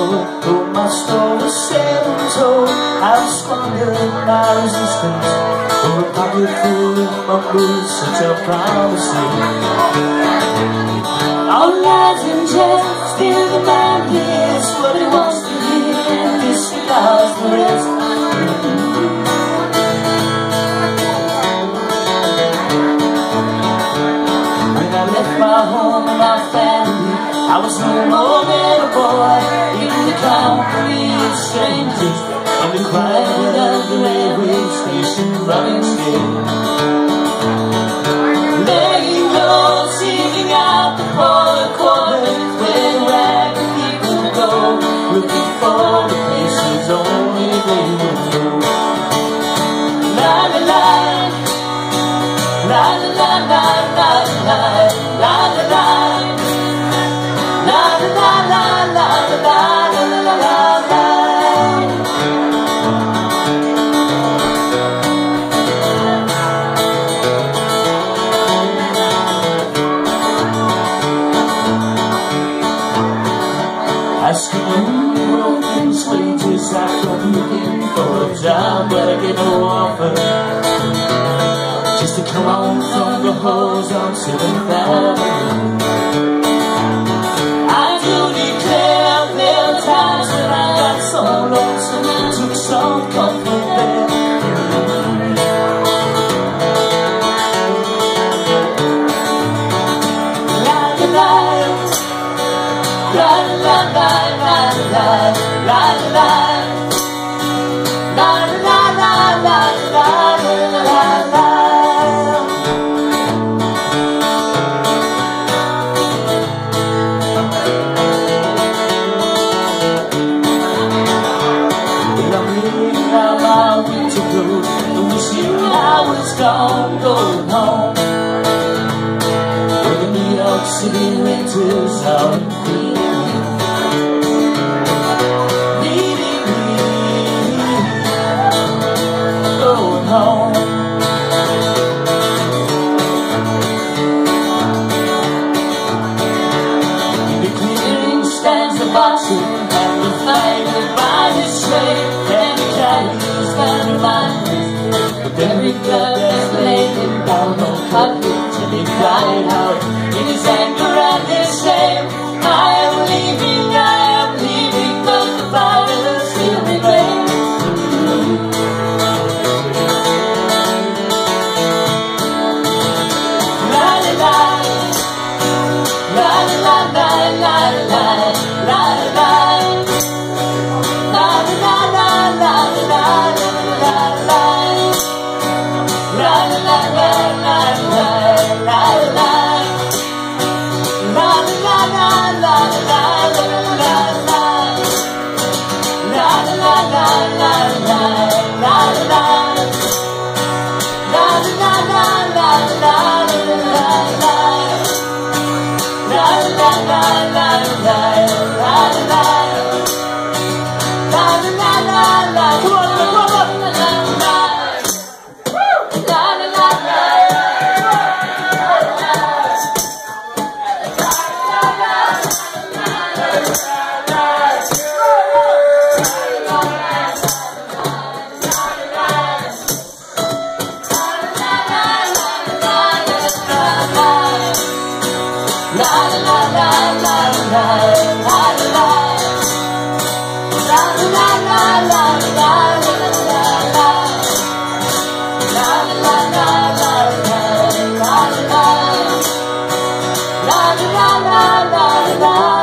though my story seldom told. I've squandered my resistance for a pocket full of mumbles, such a promising. All lies and jest, still the man hears what he wants to hear and disregards the rest. When I left my home and my family, I was no more than a boy, in the company of strangers, in the quiet of the railway station, running scared. Laying low, singing out the poor quarters, where ragged people go, looking for the places only they will know. La la la, la la la la la la, la la la. Asking broken wages, I've come looking for a job, but I get no offer. Just to come on from the halls on 7th Avenue. I do declare there are times when I got so lonesome, took some comfort there. La la la, la la la. La la la, la la la la la la la. Well, I'm living out my winter blues, and wishing I was gone, going home, where the New York City winters are in Queens. And the fighter by his slave, and the carries that reminders, but every blood that's laid him down on cottage, and he cried out in his anger and his shame, I am leaving, but the fighter still remains. La la la, la la la la la. La la la la la la la la la, la la la la la la la, la la la la la la la la la la.